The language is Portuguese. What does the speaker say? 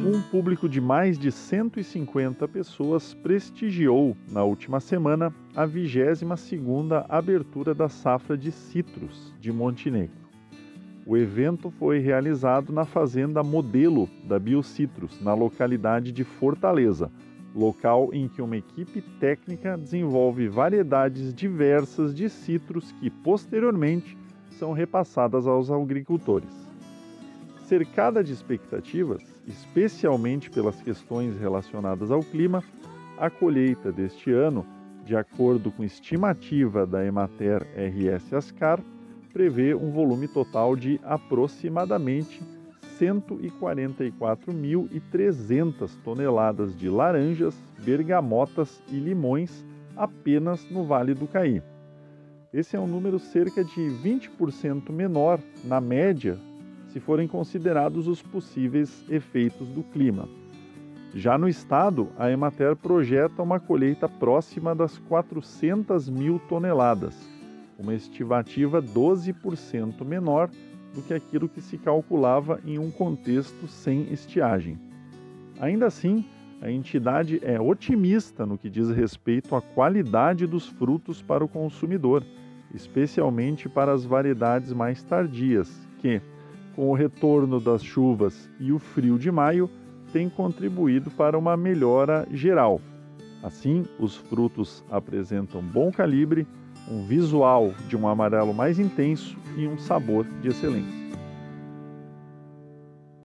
Um público de mais de 150 pessoas prestigiou, na última semana, a 22ª abertura da safra de citros de Montenegro. O evento foi realizado na fazenda modelo da Biocitrus, na localidade de Fortaleza, local em que uma equipe técnica desenvolve variedades diversas de citros que, posteriormente, são repassadas aos agricultores. Cercada de expectativas, especialmente pelas questões relacionadas ao clima, a colheita deste ano, de acordo com estimativa da Emater RS Ascar, prevê um volume total de aproximadamente 144.300 toneladas de laranjas, bergamotas e limões apenas no Vale do Caí. Esse é um número cerca de 20% menor, na média, se forem considerados os possíveis efeitos do clima. Já no estado, a Emater projeta uma colheita próxima das 400.000 toneladas, uma estimativa 12% menor do que aquilo que se calculava em um contexto sem estiagem. Ainda assim, a entidade é otimista no que diz respeito à qualidade dos frutos para o consumidor, especialmente para as variedades mais tardias, que, com o retorno das chuvas e o frio de maio, tem contribuído para uma melhora geral. Assim, os frutos apresentam bom calibre, um visual de um amarelo mais intenso e um sabor de excelência.